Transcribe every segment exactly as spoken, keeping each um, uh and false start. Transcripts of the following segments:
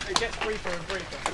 It gets briefer and briefer.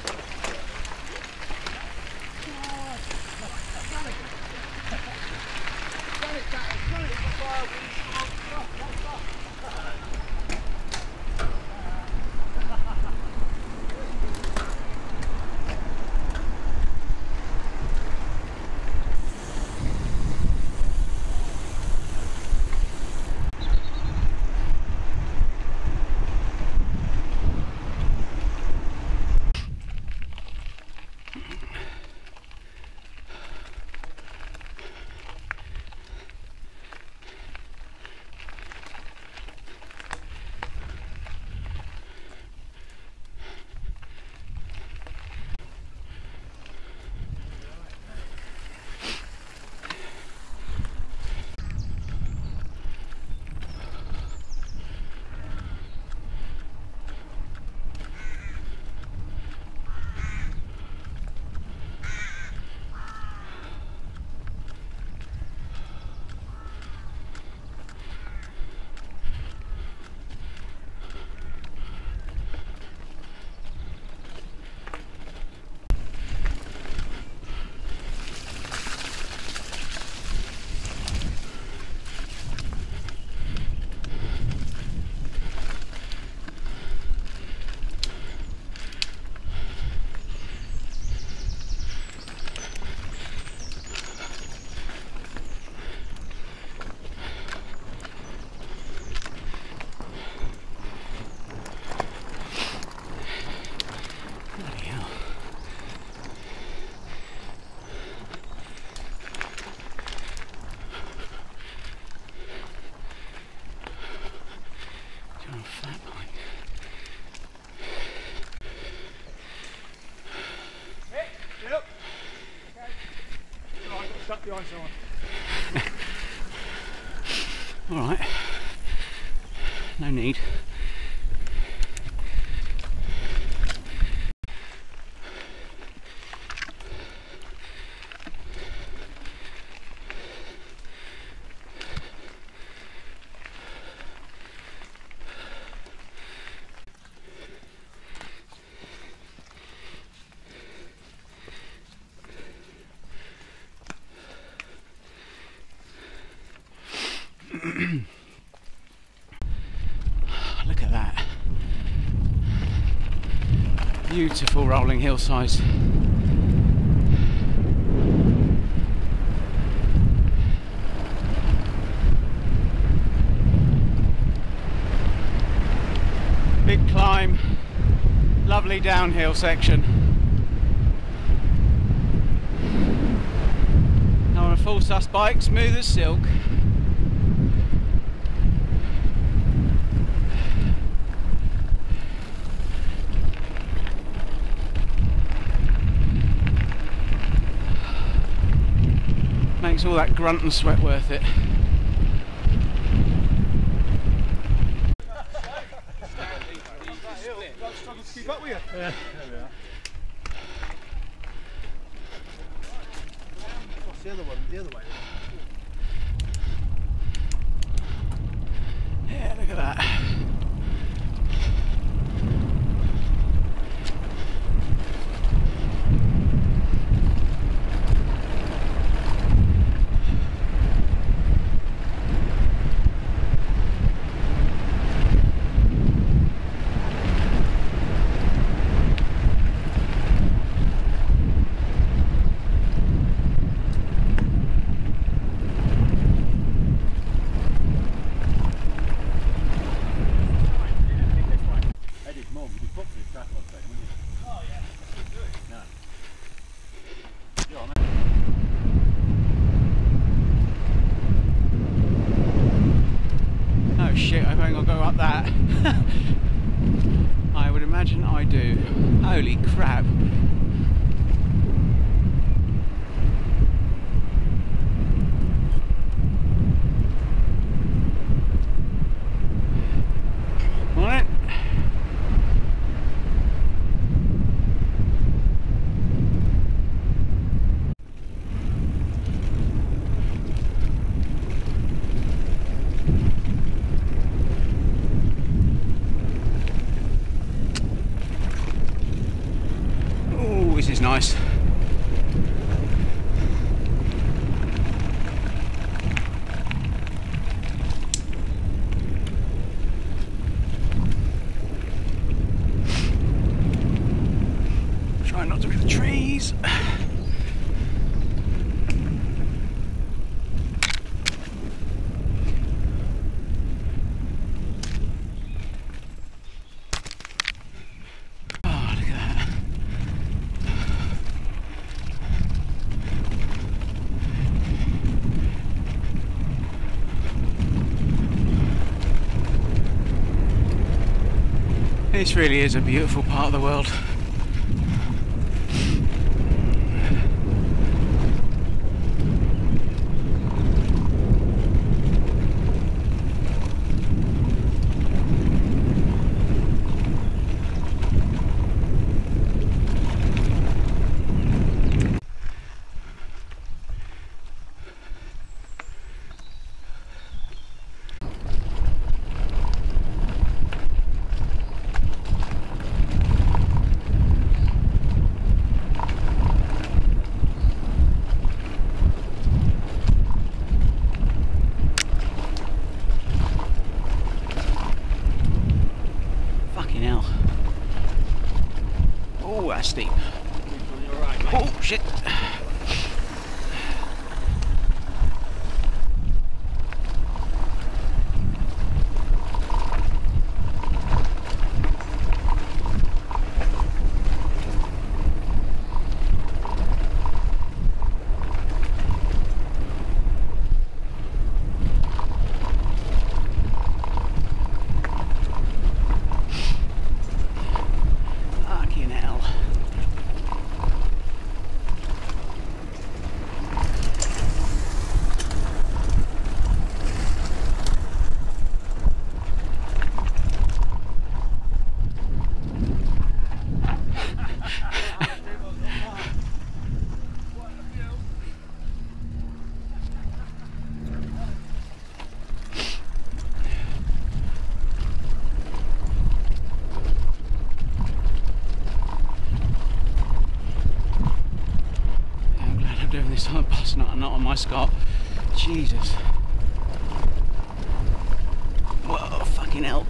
Stuck the ice on. All right, no need. Look at that. Beautiful rolling hillsides. Big climb, lovely downhill section. Now on a full sus bike, smooth as silk. Makes all that grunt and sweat worth it. Struggle to keep up with you. Yeah, there we are. What's the other one? The other way? Yeah, look at that. Shit, I think I'll go up that. I would imagine I do. Holy crap. Alright. nice. Try not to be the trees. This really is a beautiful part of the world. Oh, that's steep. Oh, shit. This on a Bossnut and not on my Scott. Jesus. Whoa, fucking hell.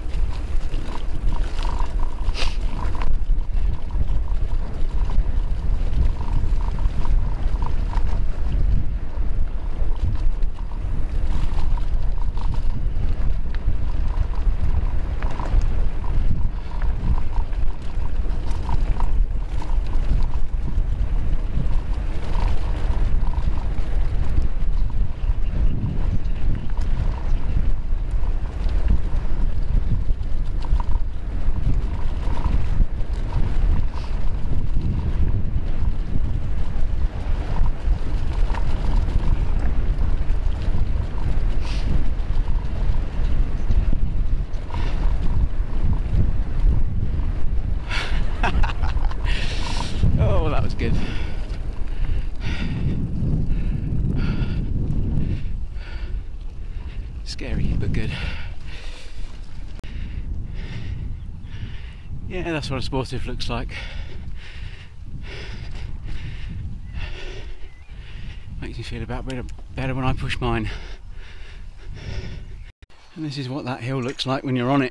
Oh, that was good. Scary, but good. Yeah, that's what a sportive looks like. Makes me feel about better, better when I push mine. And this is what that hill looks like when you're on it.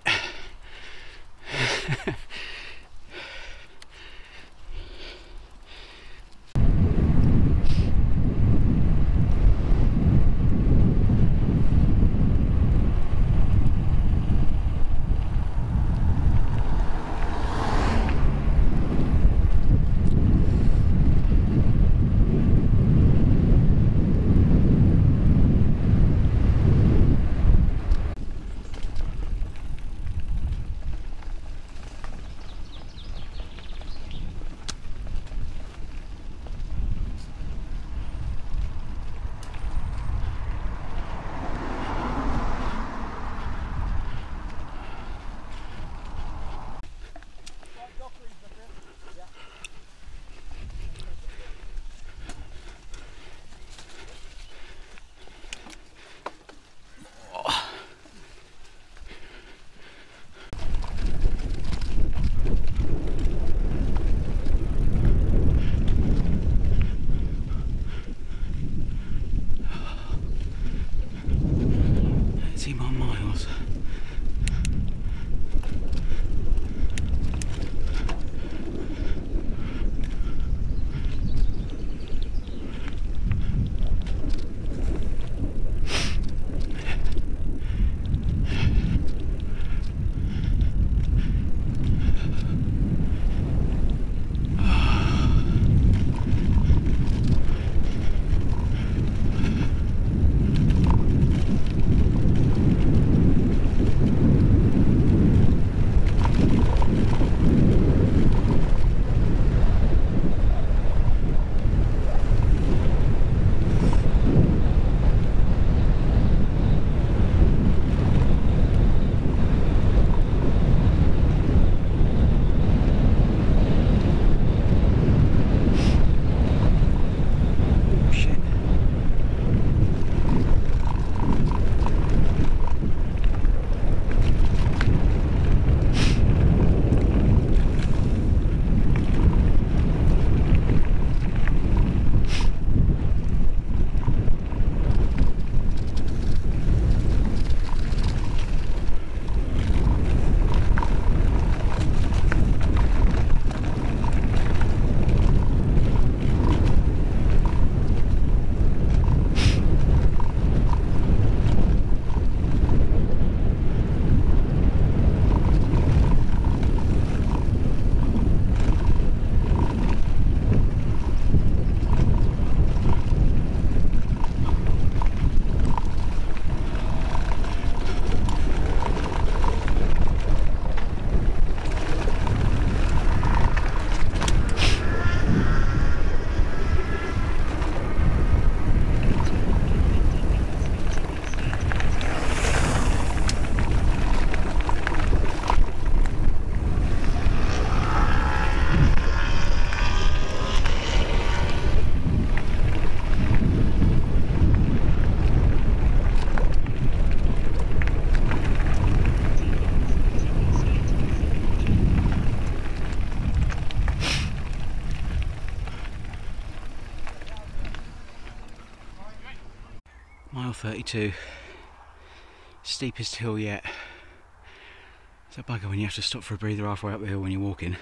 thirty-two. Steepest hill yet. It's a bugger when you have to stop for a breather halfway up the hill when you're walking.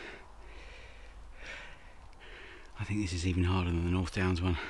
I think this is even harder than the North Downs one.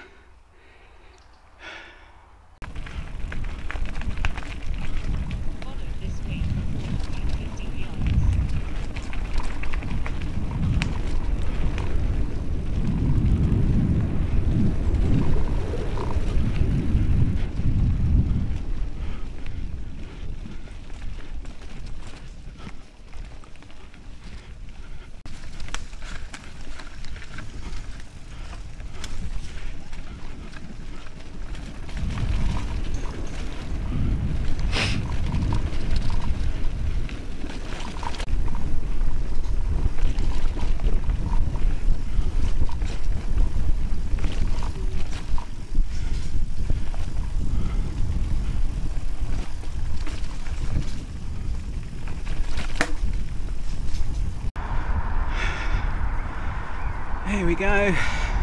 Here we go.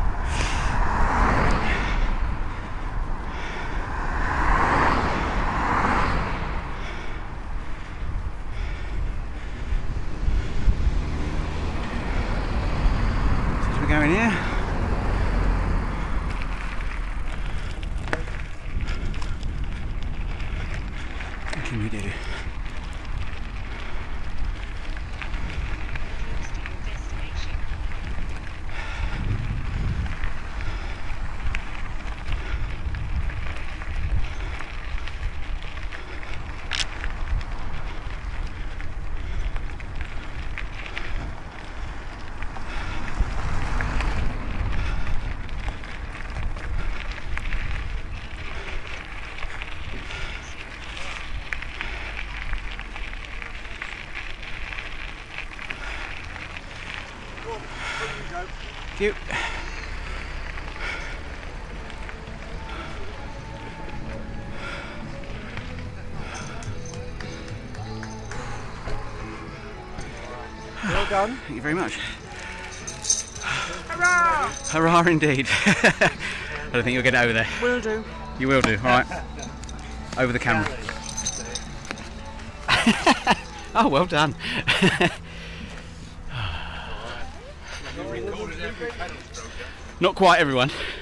So we go in here. What can we do? Thank you. Well done. Thank you very much. Hurrah! Hurrah indeed. I don't think you'll get it over there. Will do. You will do, alright. Over the camera. Oh, well done. Not quite everyone.